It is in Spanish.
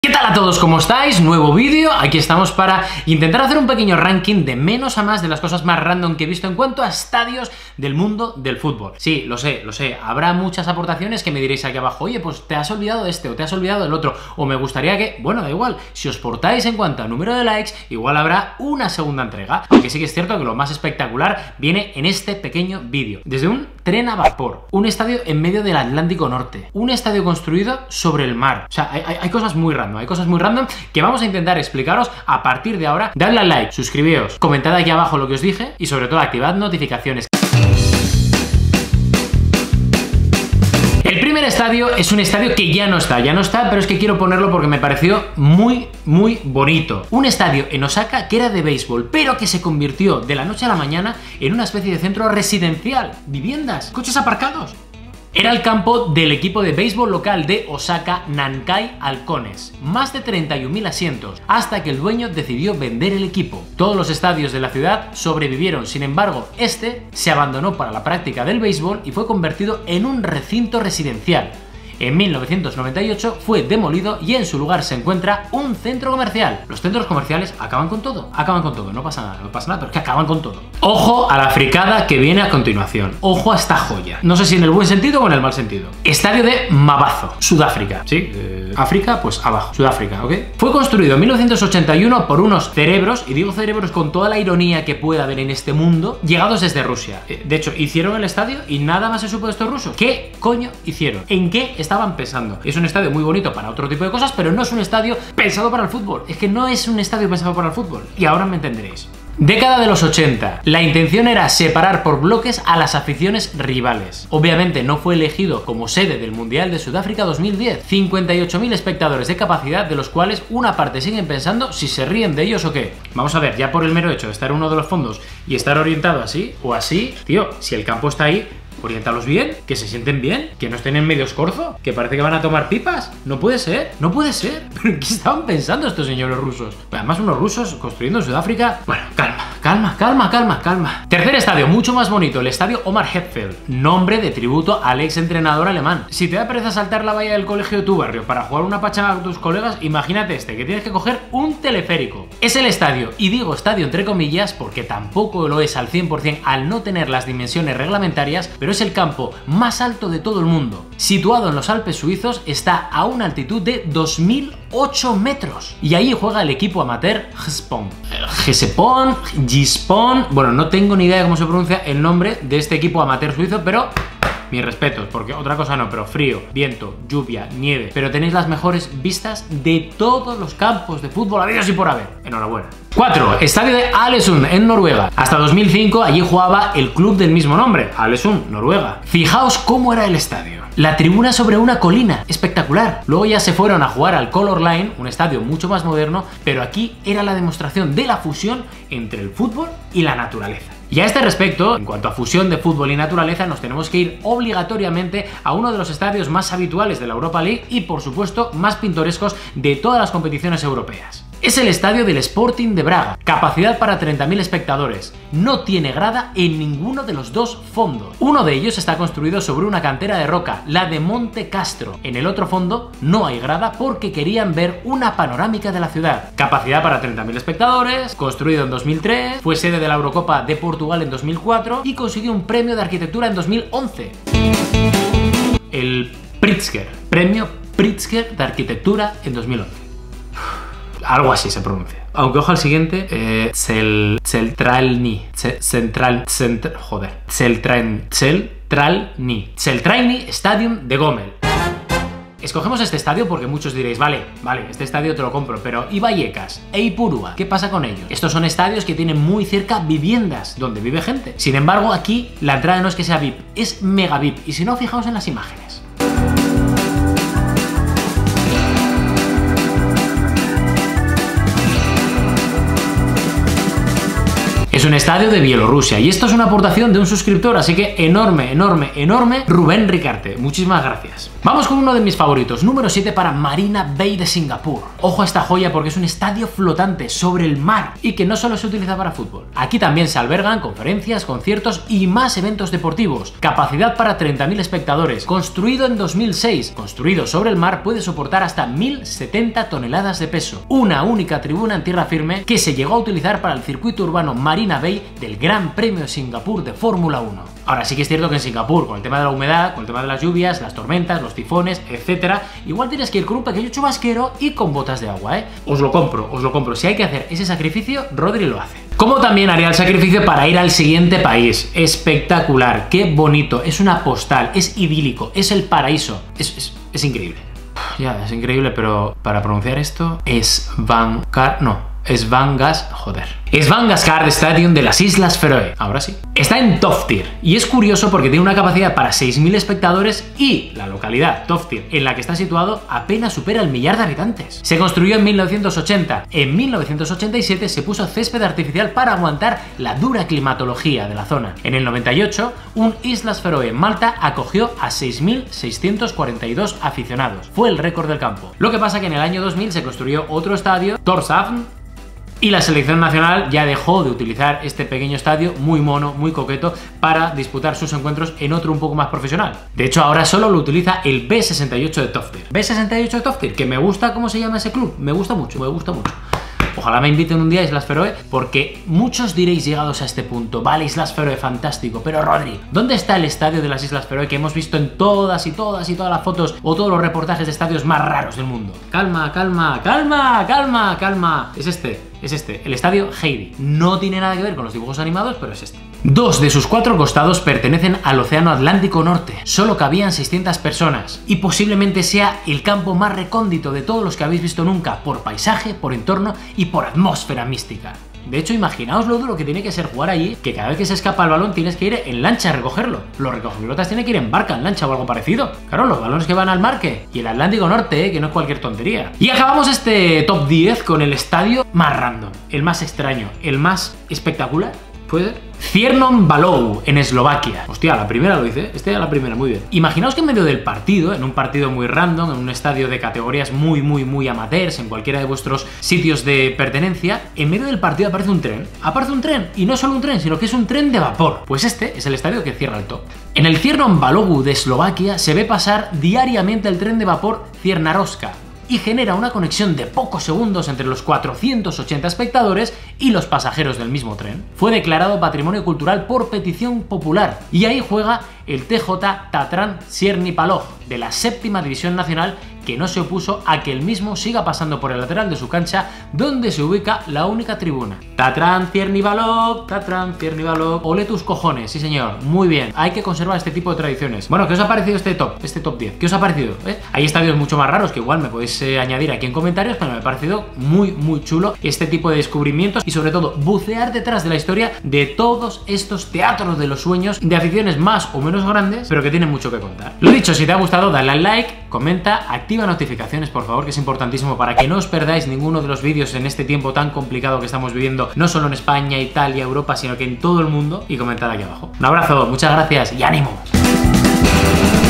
¿Qué tal a todos? ¿Cómo estáis? Nuevo vídeo, aquí estamos para intentar hacer un pequeño ranking de menos a más de las cosas más random que he visto en cuanto a estadios del mundo del fútbol. Sí, lo sé, habrá muchas aportaciones que me diréis aquí abajo, oye, pues te has olvidado de este o te has olvidado del otro, o me gustaría que, bueno, da igual, si os portáis en cuanto a número de likes, igual habrá una segunda entrega, aunque sí que es cierto que lo más espectacular viene en este pequeño vídeo. Desde un tren a vapor, un estadio en medio del Atlántico Norte, un estadio construido sobre el mar, o sea, hay cosas muy random. Hay cosas muy random que vamos a intentar explicaros a partir de ahora. Dadle al like, suscribíos, comentad aquí abajo lo que os dije y sobre todo activad notificaciones. El primer estadio es un estadio que ya no está, pero es que quiero ponerlo porque me pareció muy bonito. Un estadio en Osaka que era de béisbol, pero que se convirtió de la noche a la mañana en una especie de centro residencial, viviendas, coches aparcados. Era el campo del equipo de béisbol local de Osaka, Nankai Halcones. Más de 31.000 asientos, hasta que el dueño decidió vender el equipo. Todos los estadios de la ciudad sobrevivieron, sin embargo, este se abandonó para la práctica del béisbol y fue convertido en un recinto residencial. En 1998 fue demolido y en su lugar se encuentra un centro comercial. Los centros comerciales acaban con todo, no pasa nada, pero es que acaban con todo. Ojo a la fricada que viene a continuación, ojo a esta joya. No sé si en el buen sentido o en el mal sentido. Estadio de Mabazo, Sudáfrica. Sí, África, pues abajo, Sudáfrica, ¿ok? Fue construido en 1981 por unos cerebros, y digo cerebros con toda la ironía que pueda haber en este mundo, llegados desde Rusia. De hecho, hicieron el estadio y nada más se supo de estos rusos. ¿Qué coño hicieron? ¿En qué estaban pensando? Es un estadio muy bonito para otro tipo de cosas, pero no es un estadio pensado para el fútbol. Es que no es un estadio pensado para el fútbol. Y ahora me entenderéis. Década de los 80. La intención era separar por bloques a las aficiones rivales. Obviamente no fue elegido como sede del Mundial de Sudáfrica 2010. 58.000 espectadores de capacidad, de los cuales una parte siguen pensando si se ríen de ellos o qué. Vamos a ver, ya por el mero hecho de estar en uno de los fondos y estar orientado así o así, tío, si el campo está ahí, oriéntalos bien, que se sienten bien, que no estén en medio escorzo, que parece que van a tomar pipas. No puede ser, no puede ser. ¿Pero qué estaban pensando estos señores rusos? Además, unos rusos construyendo en Sudáfrica. Bueno, calma. Tercer estadio, mucho más bonito, el estadio Omar Herzfeld, nombre de tributo al ex entrenador alemán. Si te da pereza saltar la valla del colegio de tu barrio para jugar una pachanga con tus colegas, imagínate este, que tienes que coger un teleférico. Es el estadio, y digo estadio entre comillas porque tampoco lo es al 100% al no tener las dimensiones reglamentarias, pero es el campo más alto de todo el mundo. Situado en los Alpes suizos, está a una altitud de 2008 metros. Y ahí juega el equipo amateur Gispon. Bueno, no tengo ni idea de cómo se pronuncia el nombre de este equipo amateur suizo, pero mis respetos, porque otra cosa no, pero frío, viento, lluvia, nieve, pero tenéis las mejores vistas de todos los campos de fútbol habidos y por haber. Enhorabuena. 4. Estadio de Alesund, en Noruega. Hasta 2005 allí jugaba el club del mismo nombre, Alesund, Noruega. Fijaos cómo era el estadio. La tribuna sobre una colina, espectacular. Luego ya se fueron a jugar al Color Line, un estadio mucho más moderno, pero aquí era la demostración de la fusión entre el fútbol y la naturaleza. Y a este respecto, en cuanto a fusión de fútbol y naturaleza, nos tenemos que ir obligatoriamente a uno de los estadios más habituales de la Europa League y, por supuesto, más pintorescos de todas las competiciones europeas. Es el estadio del Sporting de Braga, capacidad para 30.000 espectadores. No tiene grada en ninguno de los dos fondos. Uno de ellos está construido sobre una cantera de roca, la de Monte Castro. En el otro fondo no hay grada porque querían ver una panorámica de la ciudad. Capacidad para 30.000 espectadores, construido en 2003, fue sede de la Eurocopa de Portugal en 2004 y consiguió un premio de arquitectura en 2011. El Pritzker, premio Pritzker de arquitectura en 2011. Algo así se pronuncia. Aunque ojo al siguiente, Celtralny Stadium de Gomel. Escogemos este estadio porque muchos diréis, vale, este estadio te lo compro, pero ¿y Vallecas? ¿E Ipurúa? ¿Qué pasa con ellos? Estos son estadios que tienen muy cerca viviendas donde vive gente. Sin embargo, aquí la entrada no es que sea VIP, es mega VIP. Y si no, fijaos en las imágenes. Es un estadio de Bielorrusia y esto es una aportación de un suscriptor, así que enorme, enorme, enorme, Rubén Ricarte. Muchísimas gracias. Vamos con uno de mis favoritos, número 7 para Marina Bay de Singapur. Ojo a esta joya porque es un estadio flotante sobre el mar y que no solo se utiliza para fútbol. Aquí también se albergan conferencias, conciertos y más eventos deportivos. Capacidad para 30.000 espectadores. Construido en 2006, construido sobre el mar, puede soportar hasta 1.070 toneladas de peso. Una única tribuna en tierra firme que se llegó a utilizar para el circuito urbano Marina Bay del Gran Premio de Singapur de Fórmula 1. Ahora sí que es cierto que en Singapur, con el tema de la humedad, con el tema de las lluvias, las tormentas, los tifones, etcétera, igual tienes que ir con un pequeño chubasquero y con botas de agua, ¿eh? Os lo compro. Si hay que hacer ese sacrificio, Rodri lo hace. Como también haría el sacrificio para ir al siguiente país. Espectacular, qué bonito, es una postal, es idílico, es el paraíso, es increíble. Ya, es increíble, pero para pronunciar esto, Svangasgard Stadium de las Islas Feroe. Ahora sí. Está en Toftir y es curioso porque tiene una capacidad para 6.000 espectadores y la localidad Toftir en la que está situado apenas supera el 1.000.000 de habitantes. Se construyó en 1980. En 1987 se puso césped artificial para aguantar la dura climatología de la zona. En el 98, un Islas Feroe en Malta acogió a 6.642 aficionados. Fue el récord del campo. Lo que pasa que en el año 2000 se construyó otro estadio, Tórshavn, y la selección nacional ya dejó de utilizar este pequeño estadio muy mono, muy coqueto, para disputar sus encuentros en otro un poco más profesional. De hecho, ahora solo lo utiliza el B68 de Toftir. B68 de Toftir, que me gusta cómo se llama ese club, me gusta mucho. Ojalá me inviten un día a Islas Feroe, porque muchos diréis llegados a este punto, vale, Islas Feroe, fantástico, pero Rodri, ¿dónde está el estadio de las Islas Feroe que hemos visto en todas las fotos o todos los reportajes de estadios más raros del mundo? Calma. Es este, el estadio Heidi. No tiene nada que ver con los dibujos animados, pero es este. 2 de sus 4 costados pertenecen al Océano Atlántico Norte. Solo cabían 600 personas y posiblemente sea el campo más recóndito de todos los que habéis visto nunca, por paisaje, por entorno y por atmósfera mística. De hecho, imaginaos lo duro que tiene que ser jugar allí, que cada vez que se escapa el balón tienes que ir en lancha a recogerlo. Los recogepilotas tienen que ir en barca, en lancha o algo parecido. Claro, los balones que van al mar, ¿qué? Y el Atlántico Norte, que no es cualquier tontería. Y acabamos este top 10 con el estadio más random, el más extraño, el más espectacular. ¿Puede ser? Ciernon Balou, en Eslovaquia. Hostia, la primera lo hice. A la primera, muy bien. Imaginaos que en medio del partido, en un partido muy random, en un estadio de categorías muy amateurs, en cualquiera de vuestros sitios de pertenencia, en medio del partido aparece un tren. Aparece un tren, y no solo un tren, sino que es un tren de vapor. Pues este es el estadio que cierra el top. En el Ciernon Balou de Eslovaquia se ve pasar diariamente el tren de vapor Ciernarovska y genera una conexión de pocos segundos entre los 480 espectadores y los pasajeros del mismo tren. Fue declarado Patrimonio Cultural por petición popular y ahí juega el TJ Tatran Černý Palog de la 7ª División Nacional, que no se opuso a que el mismo siga pasando por el lateral de su cancha, donde se ubica la única tribuna. Tatran Černý Palog, ole tus cojones, sí señor, muy bien, hay que conservar este tipo de tradiciones. Bueno, ¿qué os ha parecido este top 10? ¿Qué os ha parecido? Hay estadios mucho más raros que igual me podéis añadir aquí en comentarios, pero me ha parecido muy chulo este tipo de descubrimientos y sobre todo bucear detrás de la historia de todos estos teatros de los sueños de aficiones más o menos grandes, pero que tienen mucho que contar. Lo dicho, si te ha gustado, dale al like, comenta, activa notificaciones, por favor, que es importantísimo para que no os perdáis ninguno de los vídeos en este tiempo tan complicado que estamos viviendo, no solo en España, Italia, Europa, sino que en todo el mundo, y comentad aquí abajo. Un abrazo, muchas gracias y ánimo.